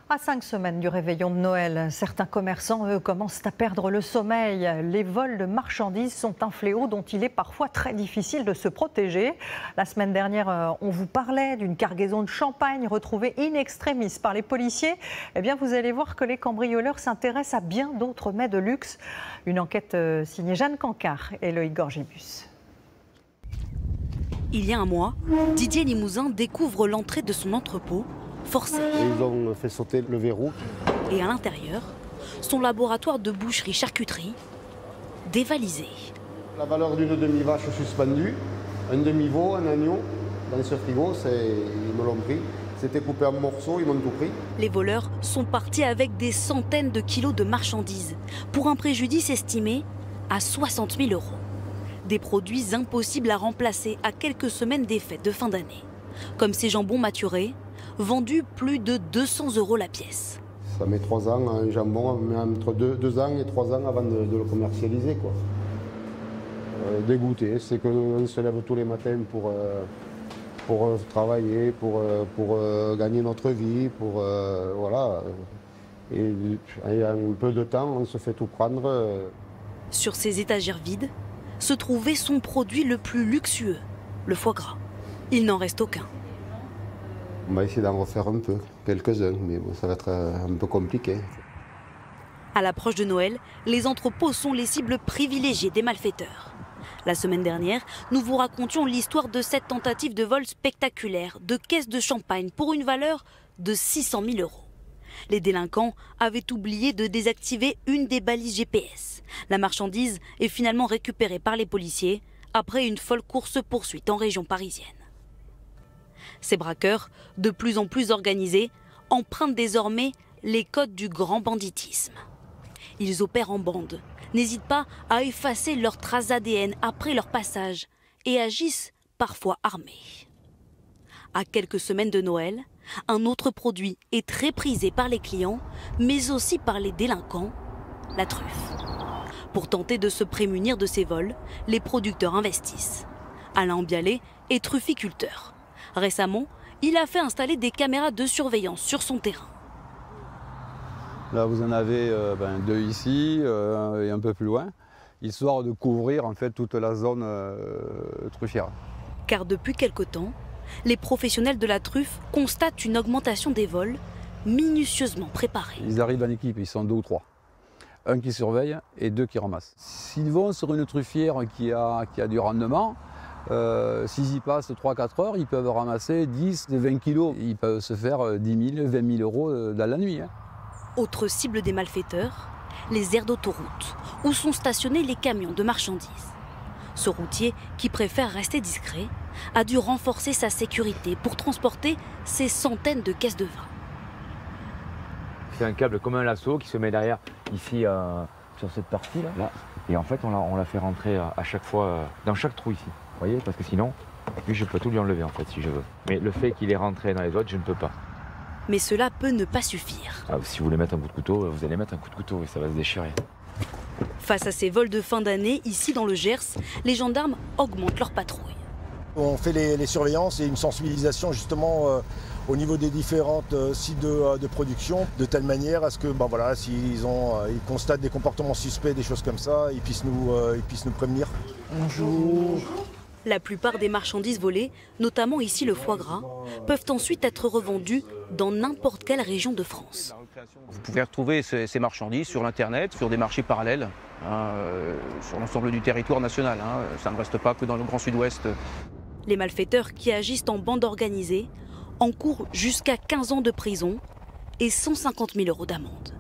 À 5 semaines du réveillon de Noël, certains commerçants, eux, commencent à perdre le sommeil. Les vols de marchandises sont un fléau dont il est parfois très difficile de se protéger. La semaine dernière, on vous parlait d'une cargaison de champagne retrouvée in extremis par les policiers. Eh bien, vous allez voir que les cambrioleurs s'intéressent à bien d'autres mets de luxe. Une enquête signée Jeanne Cancard et Loïc Gorgibus. Il y a un mois, Didier Limousin découvre l'entrée de son entrepôt forcé. Ils ont fait sauter le verrou. Et à l'intérieur, son laboratoire de boucherie-charcuterie dévalisé. La valeur d'une demi-vache suspendue, un demi-veau, un agneau, dans ce frigo, ils me l'ont pris. C'était coupé en morceaux, ils m'ont tout pris. Les voleurs sont partis avec des centaines de kilos de marchandises, pour un préjudice estimé à 60 000 €. Des produits impossibles à remplacer à quelques semaines des fêtes de fin d'année, comme ces jambons maturés, vendus plus de 200 € la pièce. Ça met 3 ans, un jambon, entre 2 ans et 3 ans avant de le commercialiser, quoi. Dégoûté, c'est qu'on se lève tous les matins pour travailler, pour gagner notre vie, voilà. Et en peu de temps, on se fait tout prendre. Sur ces étagères vides se trouvait son produit le plus luxueux, le foie gras. Il n'en reste aucun. On va essayer d'en refaire un peu, quelques-uns, mais bon, ça va être un peu compliqué. À l'approche de Noël, les entrepôts sont les cibles privilégiées des malfaiteurs. La semaine dernière, nous vous racontions l'histoire de cette tentative de vol spectaculaire de caisses de champagne pour une valeur de 600 000 €. Les délinquants avaient oublié de désactiver une des balises GPS. La marchandise est finalement récupérée par les policiers après une folle course-poursuite en région parisienne. Ces braqueurs, de plus en plus organisés, empruntent désormais les codes du grand banditisme. Ils opèrent en bande, n'hésitent pas à effacer leurs traces ADN après leur passage et agissent parfois armés. À quelques semaines de Noël, un autre produit est très prisé par les clients, mais aussi par les délinquants, la truffe. Pour tenter de se prémunir de ces vols, les producteurs investissent. Alain Bialet est trufficulteur. Récemment, il a fait installer des caméras de surveillance sur son terrain. Là, vous en avez 2 ici et un peu plus loin, histoire de couvrir en fait toute la zone truffière. Car depuis quelque temps, les professionnels de la truffe constatent une augmentation des vols minutieusement préparés. Ils arrivent en équipe, ils sont 2 ou 3. Un qui surveille et 2 qui ramassent. S'ils vont sur une truffière qui a du rendement, s'ils y passent 3-4 heures, ils peuvent ramasser 10, 20 kilos. Ils peuvent se faire 10 000, 20 000 € dans la nuit. Autre cible des malfaiteurs, les aires d'autoroute, où sont stationnés les camions de marchandises. Ce routier, qui préfère rester discret, a dû renforcer sa sécurité pour transporter ces centaines de caisses de vin. C'est un câble comme un lasso qui se met derrière, ici, sur cette partie-là. Là. Et en fait, on l'a fait rentrer à chaque fois, dans chaque trou ici. Vous voyez, parce que sinon, lui, je peux tout lui enlever, en fait, si je veux. Mais le fait qu'il est rentré dans les autres, je ne peux pas. Mais cela peut ne pas suffire. Si vous voulez mettre un coup de couteau, vous allez mettre un coup de couteau et ça va se déchirer. Face à ces vols de fin d'année, ici dans le Gers, les gendarmes augmentent leur patrouille. On fait les surveillances et une sensibilisation justement au niveau des différentes sites de production, de telle manière à ce que s'ils constatent des comportements suspects, des choses comme ça, ils puissent nous prévenir. Bonjour. La plupart des marchandises volées, notamment ici le foie gras, peuvent ensuite être revendues dans n'importe quelle région de France. Vous pouvez retrouver ces marchandises sur l'internet, sur des marchés parallèles, sur l'ensemble du territoire national. Ça ne reste pas que dans le Grand Sud-Ouest. Les malfaiteurs qui agissent en bande organisée encourent jusqu'à 15 ans de prison et 150 000 € d'amende.